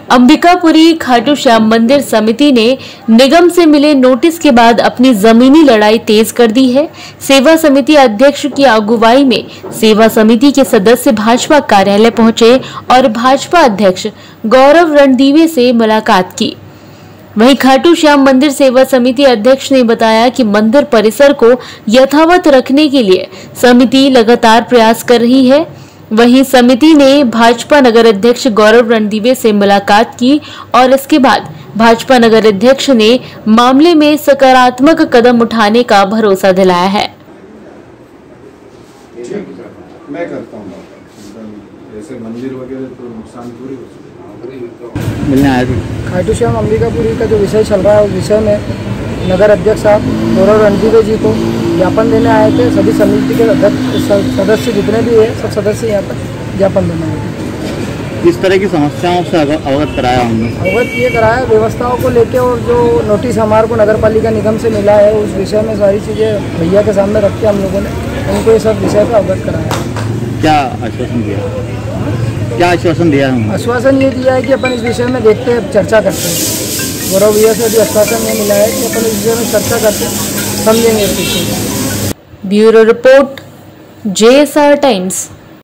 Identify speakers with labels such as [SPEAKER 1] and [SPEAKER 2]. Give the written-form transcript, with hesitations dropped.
[SPEAKER 1] अंबिकापुरी खाटू श्याम मंदिर समिति ने निगम से मिले नोटिस के बाद अपनी जमीनी लड़ाई तेज कर दी है। सेवा समिति अध्यक्ष की अगुवाई में सेवा समिति के सदस्य भाजपा कार्यालय पहुंचे और भाजपा अध्यक्ष गौरव रणदीवे से मुलाकात की। वहीं खाटू श्याम मंदिर सेवा समिति अध्यक्ष ने बताया कि मंदिर परिसर को यथावत रखने के लिए समिति लगातार प्रयास कर रही है। वहीं समिति ने भाजपा नगर अध्यक्ष गौरव रणदीवे से मुलाकात की और इसके बाद भाजपा नगर अध्यक्ष ने मामले में सकारात्मक कदम उठाने का भरोसा दिलाया है।
[SPEAKER 2] मैं करता हूँ जैसे मंदिर वगैरह तो नुकसान पूरी हो
[SPEAKER 3] मिलने आए थे।
[SPEAKER 4] खाटू श्याम अंबिकापुरी का जो विषय चल रहा है उस विषय में नगर अध्यक्ष साहब गौरव रणदीवे जी को ज्ञापन देने आए थे। सभी समिति के सदस्य जितने भी है सब सदस्य यहाँ पर ज्ञापन देने आए थे।
[SPEAKER 3] किस तरह की समस्याओं से अवगत कराया हमने?
[SPEAKER 4] अवगत ये कराया व्यवस्थाओं को लेके और जो नोटिस हमारे को नगर पालिका निगम से मिला है उस विषय में सारी चीज़ें भैया के सामने रख के हम लोगों ने उनको ये सब विषय पर अवगत कराया।
[SPEAKER 3] क्या आश्वासन दिया? क्या आश्वासन दिया है?
[SPEAKER 4] आश्वासन ये दिया है कि अपन इस विषय में देखते हैं, चर्चा करते हैं। गौरव भैया से भी आश्वासन ये मिला है कि अपन इस विषय में चर्चा करते समझेंगे।
[SPEAKER 1] Bureau report, JSR times.